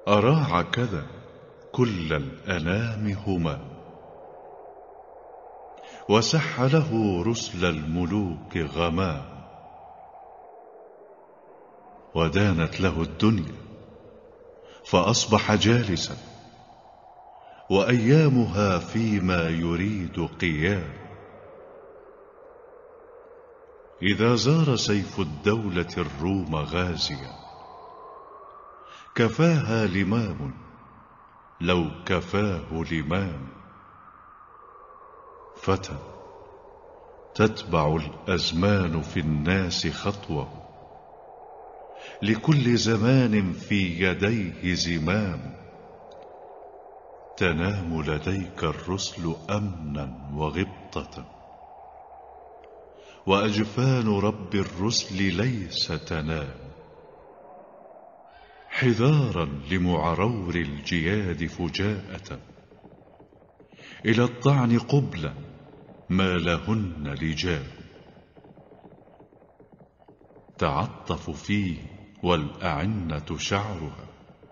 أراع كذا كل الأنام هما، وسح له رسل الملوك غمام، ودانت له الدنيا فأصبح جالسا، وأيامها فيما يريد قيام. إذا زار سيف الدولة الروم غازيا، كفاها لمام لو كفاه لمام. فتى تتبع الأزمان في الناس خطوه، لكل زمان في يديه زمام. تنام لديك الرسل أمنا وغبطة، وأجفان رب الرسل ليس تنام. حذارا لمعرور الجياد فجاءة، إلى الطعن قبلة ما لهن لجام. تعطف فيه والأعنة شعرها،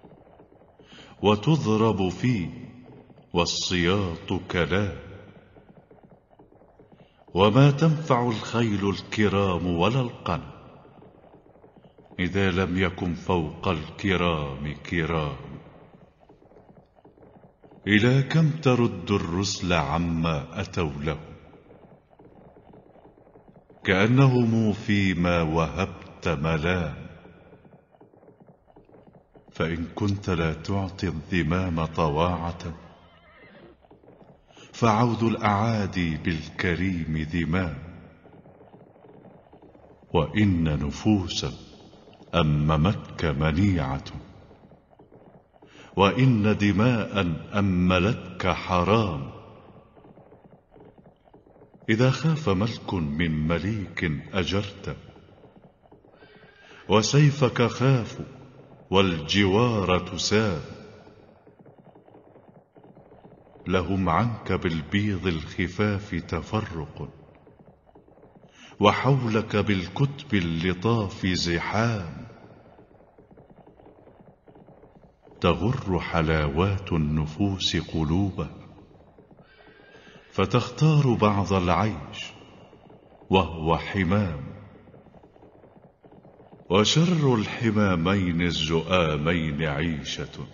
وتضرب فيه والسياط كلام. وما تنفع الخيل الكرام ولا القنا، إذا لم يكن فوق الكرام كرام. إلى كم ترد الرسل عما أتوا له، كأنهم فيما وهبت ملام. فإن كنت لا تعطي الذمام طواعة، فعود الأعادي بالكريم ذمام. وإن نفوسا أممتك منيعة، وإن دماء أملتك حرام. إذا خاف ملك من مليك أجرت، وسيفك خاف والجوار تسام. لهم عنك بالبيض الخفاف تفرق، وحولك بالكتب اللطاف زحام. تغر حلاوات النفوس قلوبها، فتختار بعض العيش وهو حمام. وشر الحمامين الزؤامين عيشة،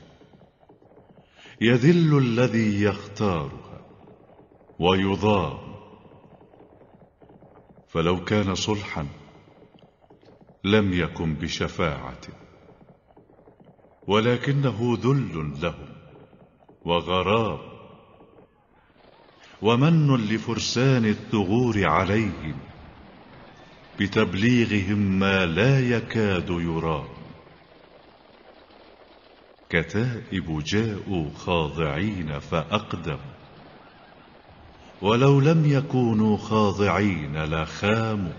يذل الذي يختارها ويضام. فلو كان صلحا لم يكن بشفاعة، ولكنه ذل لهم وغرام. ومن لفرسان الثغور عليهم، بتبليغهم ما لا يكاد يرام. كتائب جاءوا خاضعين فأقدموا، ولو لم يكونوا خاضعين لخاموا.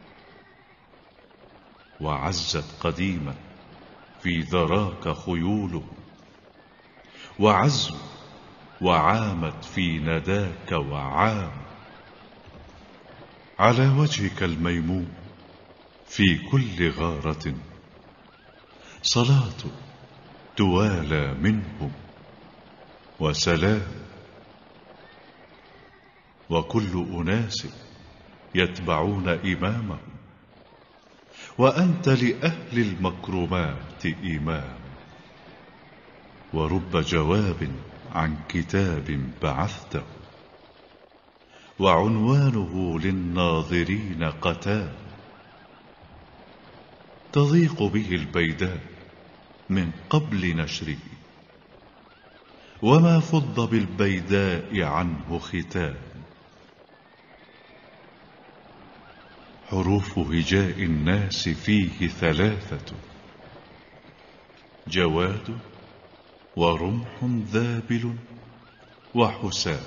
وعزت قديما في ذراك خيوله، وعزوا وعامت في نداك وعام. على وجهك الميمون في كل غارة صلاة توالى منهم وسلام. وكل أناس يتبعون إمامهم، وأنت لأهل المكرمات إمام. ورب جواب عن كتاب بعثته، وعنوانه للناظرين قتام. تضيق به البيداء من قبل نشره، وما فض بالبيداء عنه ختام. حروف هجاء الناس فيه ثلاثة، جواد ورمح ذابل وحسام.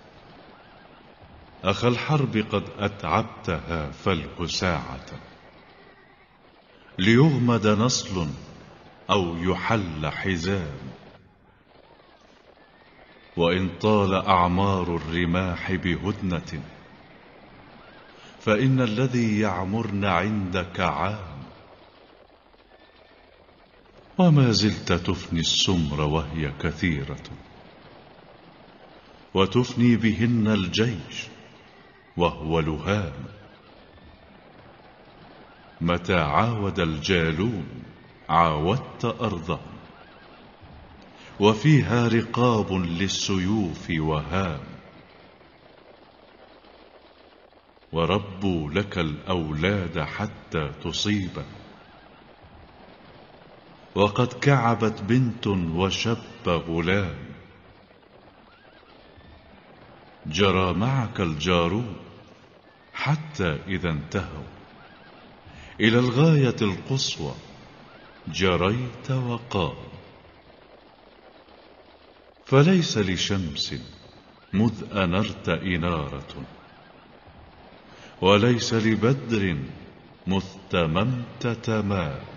أخا الحرب قد أتعبتها فالهساعة، ليغمد نصل أو يحل حزام. وإن طال أعمار الرماح بهدنة، فإن الذي يعمرن عندك عام. وما زلت تفني السمر وهي كثيرة، وتفني بهن الجيش وهو لهام. متى عاود الجالون عاودت أرضا، وفيها رقاب للسيوف وهام. وربوا لك الأولاد حتى تصيبا، وقد كعبت بنت وشب غلام. جرى معك الجارون حتى إذا انتهوا إلى الغاية القصوى جريت وقام. فليس لشمس مذ أنرت إنارة، وليس لبدر مذ تممت تمام.